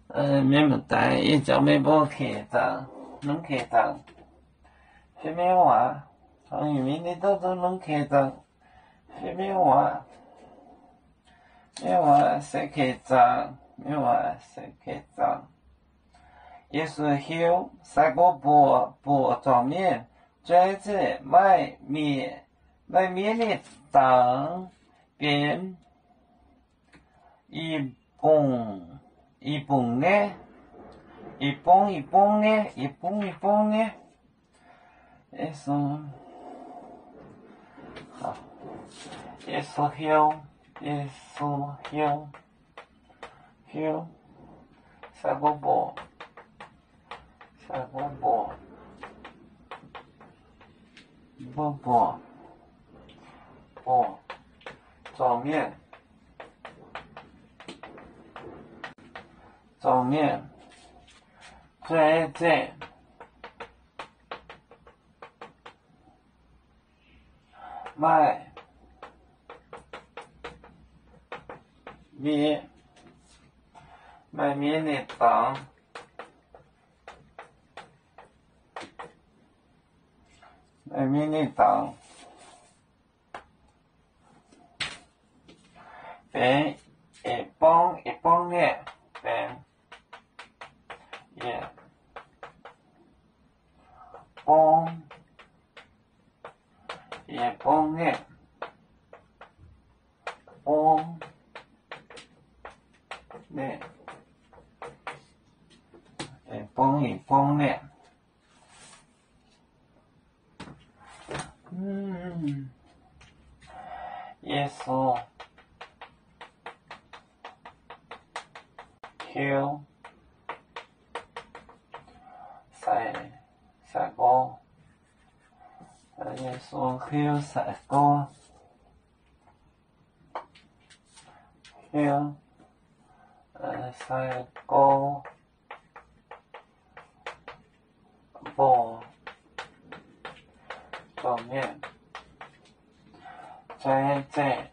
面不带一脚没不客张，能客张。下面话，从渔民的都能客张。下面话，面话谁客张？面话谁客张？也是后三个波状面，在这买面的当边一蹦呢，一蹦呢，也是好，也是后三个波。状面，在这买面的当。买面的当，边一帮的边也帮的帮的帮的。耶稣后三个，耶稣后三个，后三个波状面。在这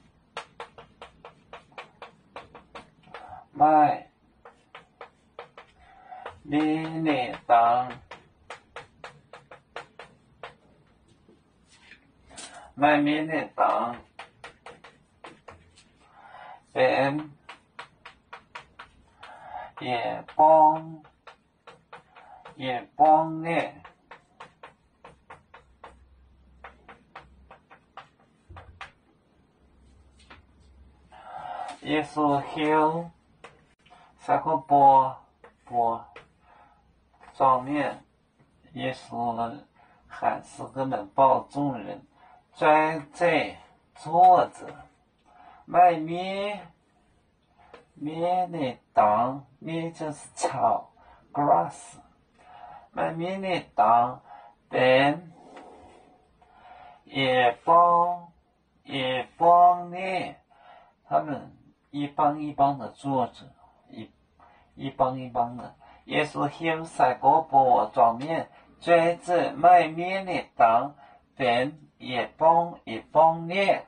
买面的当，买面的当，边也帮的。也是后三个波状面，也是还是个能保重人，在这坐着买面的当，面就是草 grass， 买面的当边也帮的，他们一帮的坐着，一帮的，也是后三个波状面，在这买面的当边也帮的。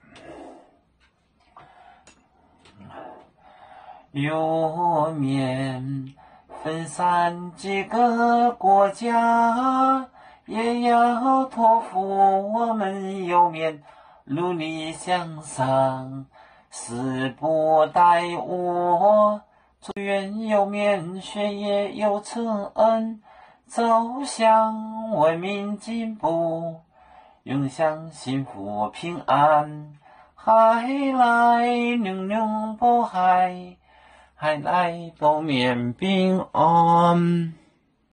有面分散几个国家，也要托付我们有面努力向上，誓不怠惰，祝愿有面学业有成恩，走向文明进步，永享幸福平安。海来宁波海，海来保面平安。